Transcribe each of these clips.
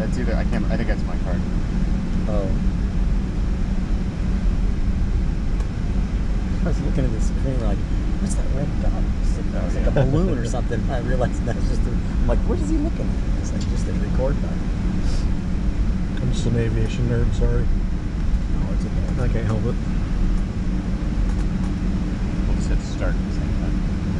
it's either, I think that's my card. Oh. I was looking at the screen, like, what's that red dot? It's like a balloon or something. I realized that's just I'm like, what is he looking at? It's like just a record button. I'm just an aviation nerd, sorry. No, it's okay. I can't help it. We'll just hit start at the same time.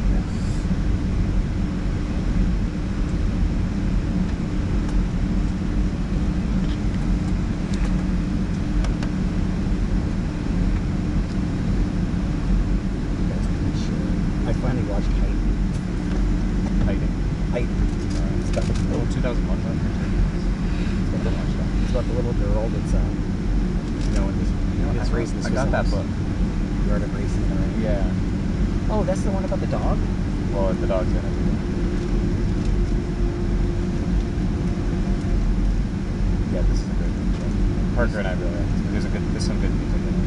I finally watched Height. Height. It's about the, Oh, 2001 one. it's about the little girl that's it's racing. I got that book. You heard of racing, right? Yeah. Oh, that's the one about the dog? Well, the dog's in it. Yeah, this is a good one. Parker and I really like this. There's some good music in it.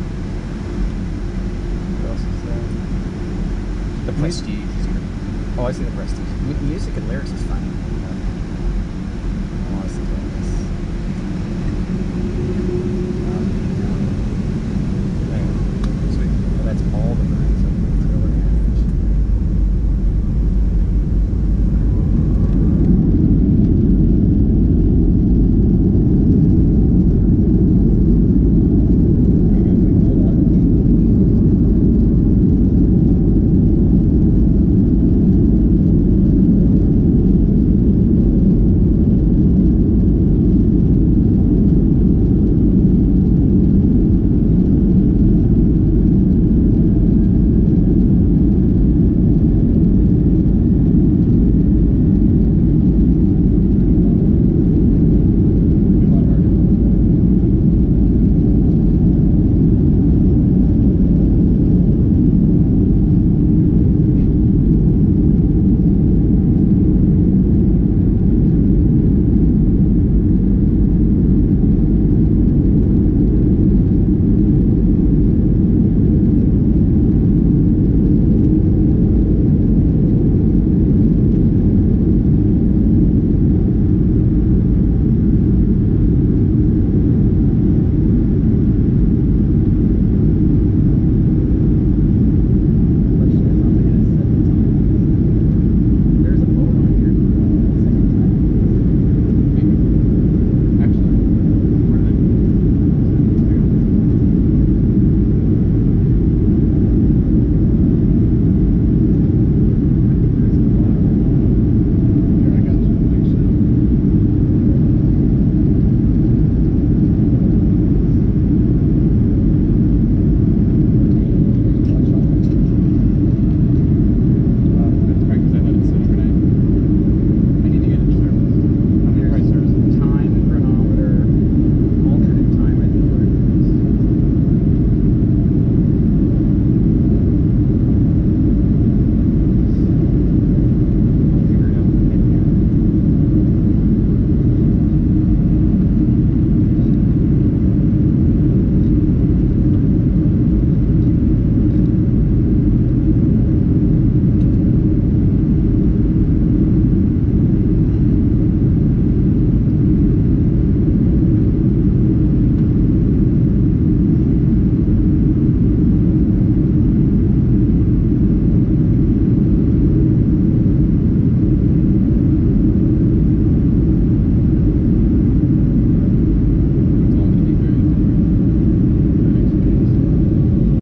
What else is there? The Prestige is good. Oh, I see the Prestige. Music and lyrics is fine.